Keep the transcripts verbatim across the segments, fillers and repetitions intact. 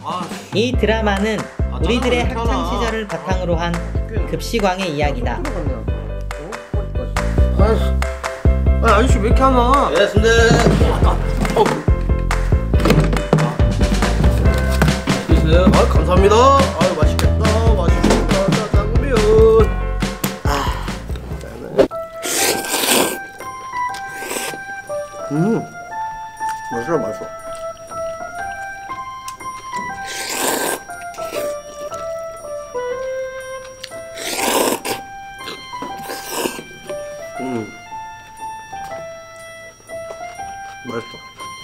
이 드라마는 우리들의 학창 시절을 바탕으로 한 급식왕의 이야기다. 아, 아저씨 왜 이렇게 하나? 예, 선배. 어. 드세요. 아, 감사합니다. 아유, 맛있겠다. 맛있겠다. 짜장면. 아, 음, 맛있어, 맛있어. 음. 맛있어.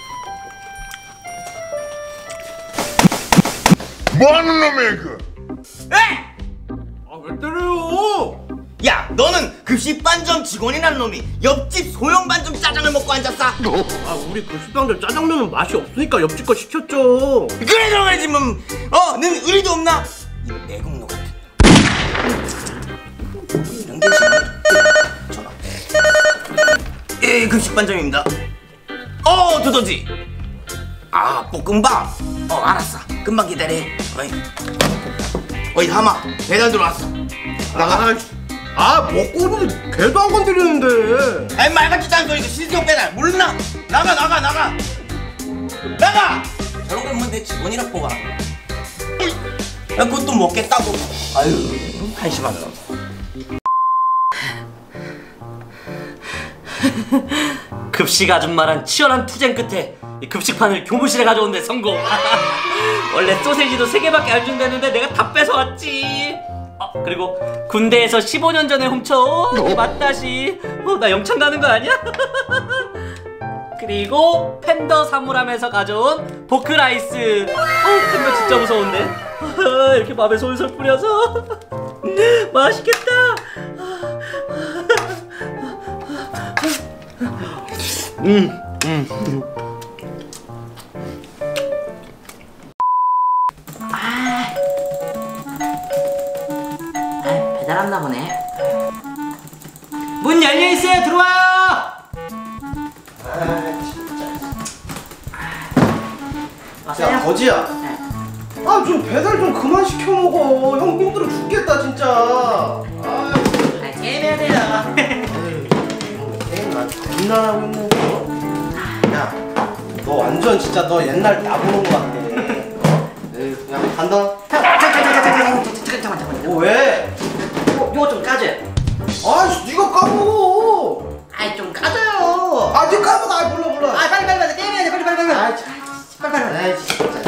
뭐하는 놈이야 그? 에! 아, 왜 때려요? 야, 너는 급식 반점 직원이란 놈이 옆집 소형 반점 짜장을 먹고 앉았어? 아, 우리 급식당들 짜장면은 맛이 없으니까 옆집 거 시켰죠. 그래 그러지 뭐. 어, 넌 의리도 없나? 이 내국노 같은. 이런 게 지금 전화. 예, 급식 반점입니다. 어, 두더지. 아, 볶음밥. 어, 알았어. 금방 기다려. 어이, 어이, 하마. 배달 들어왔어. 나가. 아, 먹고 오는데 배도 안 건드리는데. 아이, 말 같지도 않은 소리가 실속 배달. 몰라. 나가, 나가, 나가. 나가. 저런 걸 뭐 내 직원이라 뽑아. 야, 그것도 먹겠다고. 아유, 한심한 놈. 급식 아줌마란 치열한 투쟁 끝에 이 급식판을 교무실에 가져온 데 성공. 원래 소세지도 세 개밖에 안 준다는데 내가 다 뺏어왔지. 어, 그리고 군대에서 십오 년 전에 훔쳐온 이 맛다시. 어, 나 영창 가는 거 아니야? 그리고 팬더 사물함에서 가져온 포크라이스. 어, 팬더 진짜 무서운데. 이렇게 밥에 솔솔 뿌려서 맛있겠다. 음, 음, 음. 아, 아, 배달 왔나 보네. 문 열려 있어요. 들어와요. 아, 진짜. 왔어요? 야, 거지야. 네. 아, 좀 배달 좀 그만 시켜 먹어. 형 힘들어 죽겠다 진짜. 아, 아, 게임해야 돼요. 게임 나 겁나 하고 있네. 야, 너 완전 진짜 너 옛날 나 보는 거 같아. 어? 에이, 그냥 간다. 잠깐, 잠깐, 잠깐, 잠깐, 잠깐, 잠깐. 뭐 왜? 이거, 이거 좀 까줘. 아이씨, 네가 까먹어. 아이, 좀 까줘요. 아, 네 까먹어. 아, 몰라 몰라. 아, 빨리 빨리 빨리 게임해야 돼. 빨리 빨리 빨리. 아, 빨리 빨리 빨리. 아이 진짜.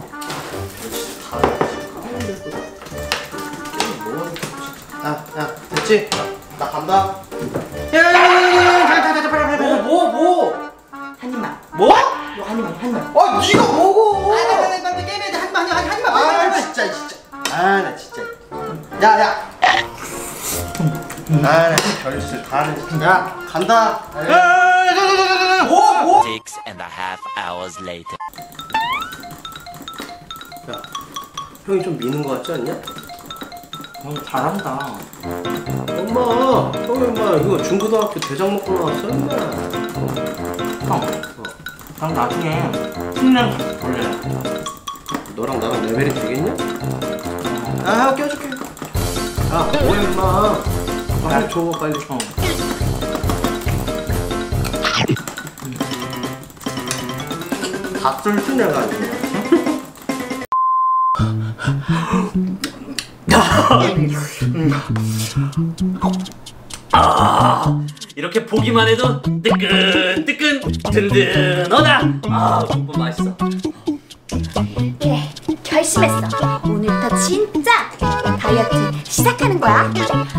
야, 야, 됐지? 나 간다. 야야야야야, 잠깐 잠깐 잠깐 빨리 빨리 뭐, 빨리. 뭐, 뭐? 한 입만. 뭐? 이거 한 입만, 한 입만. 아, 네가 먹어. 아, 빨리 빨리 빨리 게임해야 돼. 한 입만, 한 입만, 한 입만. 빨리 빨리 아, 빨리. 진짜, 진짜. 아, 나 진짜. 야, 야. 아, 나 별짓을 다 하네. 진짜. 야, 간다. 뭐, 뭐? Six and a half hours later. 야, 형이 좀 미는 거 같지 않냐? 형 잘한다. 엄마, 형이 엄마 이거 중고등학교 대장 먹고 나왔어? 형, 난 나중에 팀장 같이 볼래. 너랑 나랑 레벨이 되겠냐? 아, 껴줄게. 야, 뭐해 임마. 빨리 줘, 빨리. 형. 밥술 순내가 아니야. 아, 이렇게 보기만 해도 뜨끈뜨끈 든든하다. 아, 국물 맛있어. 그래, 결심했어. 오늘부터 진짜 다이어트 시작하는 거야.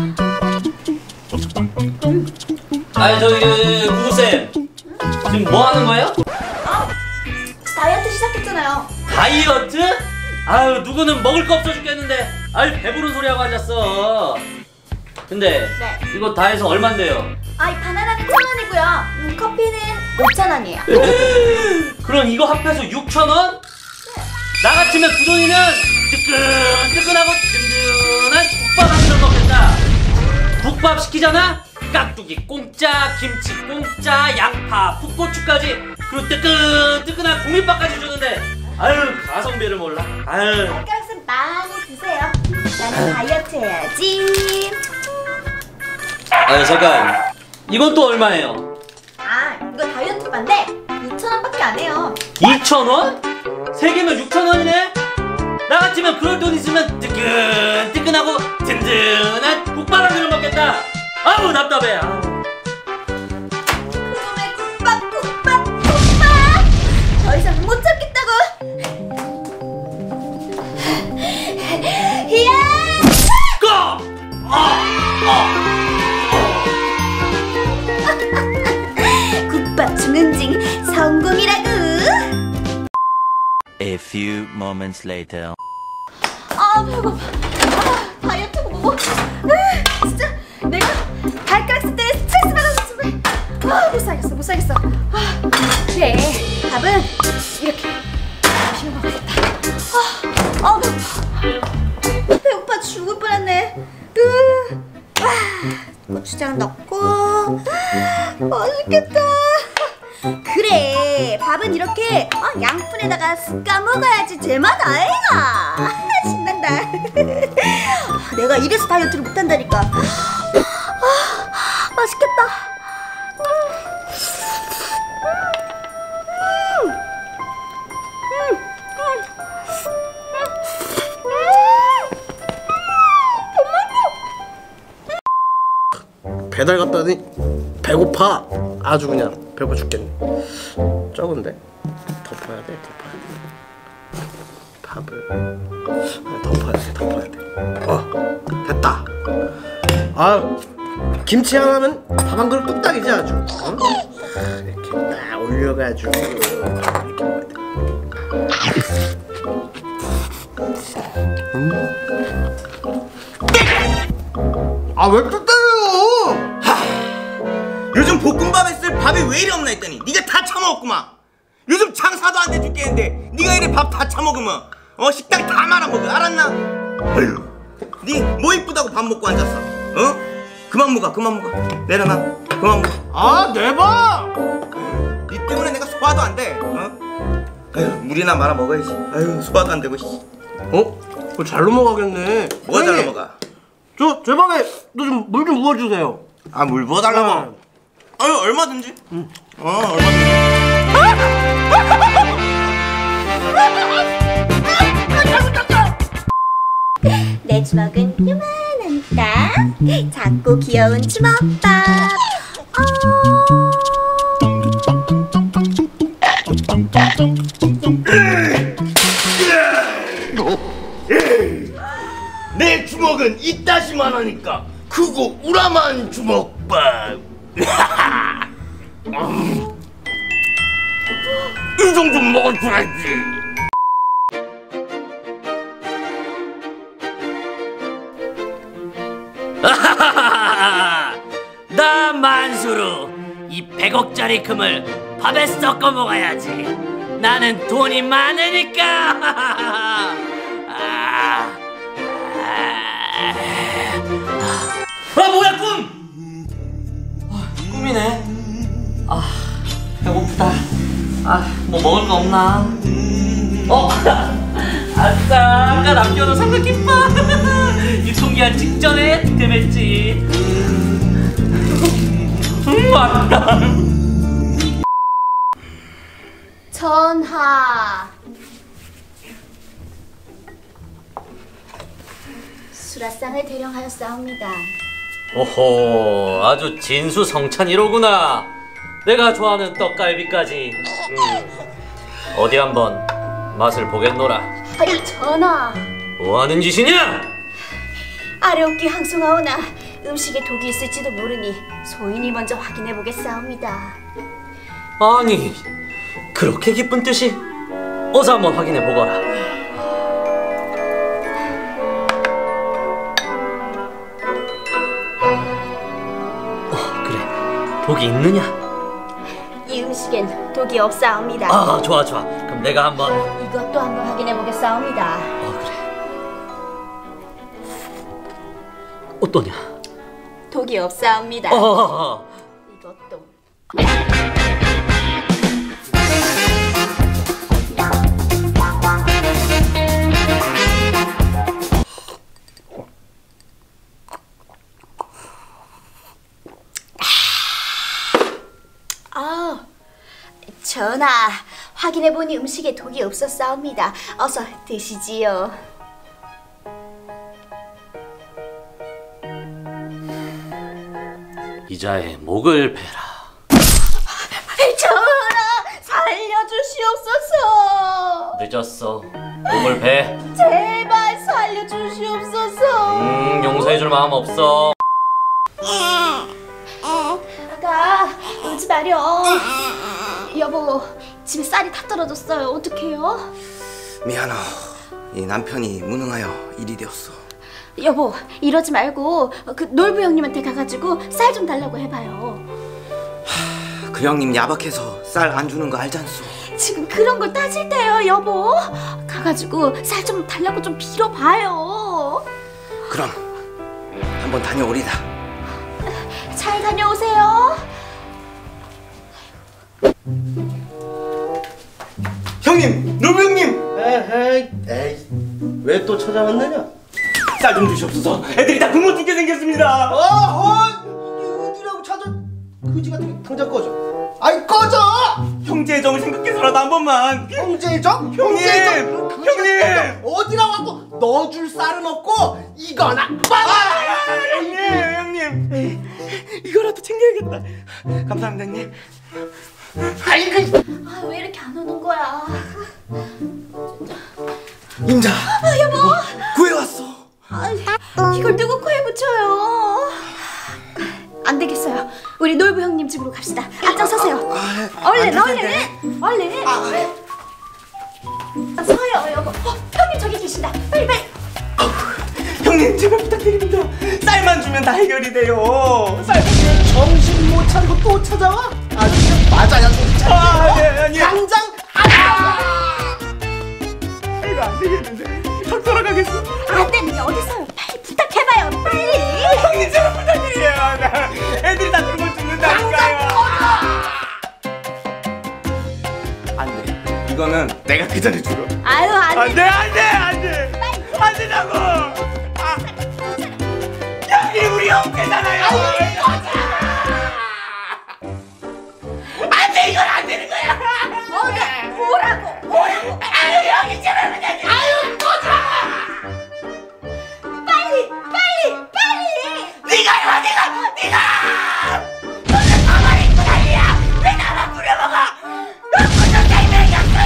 아니, 저기 구구쌤 지금 뭐 하는 거예요? 아, 다이어트 시작했잖아요. 다이어트? 아유, 누구는 먹을 거 없어 죽겠는데 아유, 배부른 소리 하고 앉았어. 근데 네. 이거 다 해서 얼만데요? 아, 이 바나나는 천 원이고요. 음, 커피는 오천 원이에요. 그럼 이거 합해서 육천 원? 나 같으면 그 돈이면 뜨끈뜨끈하고 든든한 국밥 한 그릇 먹겠다. 국밥 시키잖아? 깍두기 공짜, 김치 공짜, 양파, 풋고추까지, 그리고 뜨끈뜨끈한 공깃밥까지 주는데 아유 가성비를 몰라. 아유. 닭가슴 많이 드세요. 나는 다이어트 해야지. 아유 잠깐. 이건 또 얼마예요? 아, 이거 다이어트 반데 육천 원밖에 안 해요. 이천 원? 세 개면 육천 원이네? 나 같으면 그럴 돈 있으면 뜨끈뜨끈하고 든든한 국밥을 먹겠다. 아우 답답해. 아우. 그놈의 국밥 국밥 국밥 더 이상 못 참겠다고. 이야! 꺼! 아! 아! 국밥 중응징 성공이라고. A few moments later. 아 배고파. 아, 다이어트 뭐고? 아, 진짜 내가 발가락스 때문에 스트레스 받아서 정말 아, 못 살겠어 못 살겠어. 아, 그래 밥은 이렇게 비벼 먹어야겠다. 아, 아 배고파. 배고파 죽을 뻔했네. 으, 와, 고추장 넣고 맛있겠다. 그래 밥은 이렇게 어, 양푼에다가 쓱까 먹어야지 제맛 아이가. 신난다. 내가 이래서 다이어트를 못한다니까. 아, 맛있겠다. 배달 갔더니 배고파. 아주 그냥 배고파 죽겠네. 적은데? 덮어야 돼, 덮어야 돼. 밥을 아, 덮어야 돼, 덮어야 돼. 어, 됐다. 아, 김치 하나면 밥 한 그릇 뚝딱이지 아주. 어? 이렇게 딱 올려가지고 이렇게 먹어야 돼. 음. 아, 왜 또 때려요? 요즘 볶음밥에 쓸 밥이 왜 이리 없나 했더니 네가 다 처먹었구만. 요즘 장사도 안 돼 죽겠는데 네가 이래 밥 다 처먹으면 어 식당 다 말아먹어. 알았나? 아유, 네 뭐 이쁘다고 밥 먹고 앉았어? 어? 그만 먹어 그만 먹어. 내려놔 그만 먹어. 아, 내봐. 네 때문에 내가 소화도 안 돼. 어? 아유, 물이나 말아 먹어야지. 아유, 소화도 안 되고. 씨. 어? 그걸 잘 넘어가겠네. 뭐가 잘 넘어가? 저, 제 밥에 너 좀 물 좀 부어주세요. 아, 물 부어달라고? 네. 아유, 얼마든지. 응. 어, 얼마든지. 내 주먹은 요만하니까 작고 귀여운 주먹밥. 내 주먹은 이따시만 하니까 크고 우람한 주먹밥. 이 정도 먹어줘야지. 나 만수르 이 백억짜리 금을 밥에 섞어 먹어야지. 나는 돈이 많으니까. 아, 아 뭐야 꿈? 아, 꿈이네. 아 배고프다. 아 뭐 먹을 거 없나? 어 아싸 아까 남겨놓은 삼각김밥. 유통기한 직전에 득템했지. 맞다. 전하. 수라상을 대령하였사옵니다. 오호 아주 진수성찬이로구나. 내가 좋아하는 떡갈비까지. 음. 어디 한번 맛을 보겠노라. 아니 전하. 뭐하는 짓이냐? 아래옵기 항송하오나 음식에 독이 있을지도 모르니 소인이 먼저 확인해 보겠사옵니다. 아니 그렇게 기쁜 뜻이? 어서 한번 확인해 보거라. 어 그래 독이 있느냐? 이 음식엔 독이 없사옵니다. 아 좋아 좋아. 그럼 내가 한번. 이것도 한번 확인해 보겠사옵니다. 어 그래. 어떠냐? 독이 없사옵니다. 어. 이것도. 전하, 확인해보니 음식에 독이 없었사옵니다. 어서 드시지요. 이자의 목을 베라. 전하, 살려주시옵소서. 늦었어. 목을 베. 제발 살려주시옵소서. 음, 용서해줄 마음 없어. 아가, 울지 마렴. 여보, 집에 쌀이 다 떨어졌어요. 어떡해요? 미안하. 이 남편이 무능하여 일이 되었어. 여보, 이러지 말고 그 놀부 형님한테 가가지고 쌀 좀 달라고 해봐요. 그 형님 야박해서 쌀 안 주는 거 알잖소. 지금 그런 걸 따질 때요, 여보. 가가지고 쌀 좀 달라고 좀 빌어봐요. 그럼 한번 다녀오리다. 잘 다녀오세요. 형님! 노부 형님! 에헤이, 에이, 왜 또 찾아왔느냐? 쌀 좀 주시옵소서. 애들이 다 굶어 죽게 생겼습니다. 어허! 어디라고 찾아? 그지 같은 게 당장 꺼져. 아이 꺼져! 형제의 정을 생각해서라도 한 번만. 형제적? 형님! 형제적? 형님! 어디라고 하고 넣어줄 쌀은 없고 이거나 빨아! 형님! 형님! 이거라도 챙겨야겠다. 감사합니다 형님. 아이고 아, 왜 이렇게 안 오는 거야? 임자! 아, 여보! 구해왔어. 아, 이걸 누구 코에 붙여요? 안 되겠어요. 우리 놀부 형님 집으로 갑시다. 앞장서세요. 얼른, 얼른, 얼른. 서요, 여보. 어, 형님 저기 계신다. 빨리, 빨리. 형님 제발 부탁드립니다. 쌀만 주면 다 해결이 돼요. 쌀. 정신 못 차리고 또 찾아와? 아주 그냥 맞아야 정신 차리고 아, 네, 아니요. 당장 안 이거 안 되겠는데. 턱 돌아가겠어. 안 되는 게 어딨어요. 빨리 부탁해봐요. 빨리. 형님 제발 부탁드려요. 나 애들이 다 굶어 죽는다니까요. 안 돼. 이거는 내가 그 전에 죽어. 아유, 안 안 돼. 돼, 안 돼, 안 돼. 안 되자고. 아. 여기 우리 형제잖아요. 안 돼, 이건 안 되는 거야. 뭐래? 뭐라고? 뭐라고? 아유, 여기 제발 부탁드려. 아유, 꺼져. 빨리, 빨리, 빨리. 네가 해, 네가, 네가. 너는 가만히 있고 난리야. 왜 나만 부려먹어? 너 먼저 잘못했어.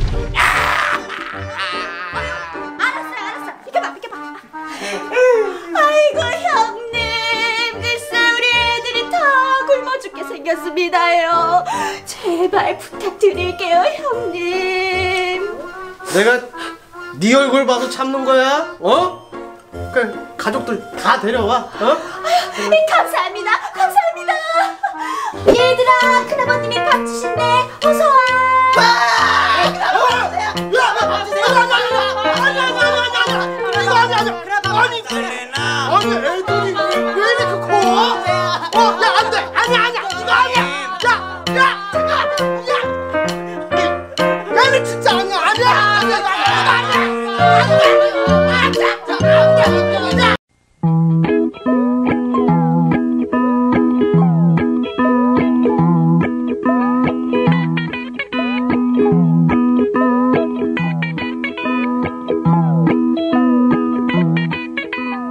알았어요, 알았어. 비켜봐, 비켜봐. 아이고, 형님. 글쎄, 우리 애들이 다 굶어 죽게 생겼습니다요. 제발 부탁드릴게요, 형님. 내가 네 얼굴 봐서 참는 거야? 어? 그래 가족들 다 데려와. 어? 아유, 감사합니다, 감사합니다. 얘들아, 큰아버님이 밥 주신대. 어서 와.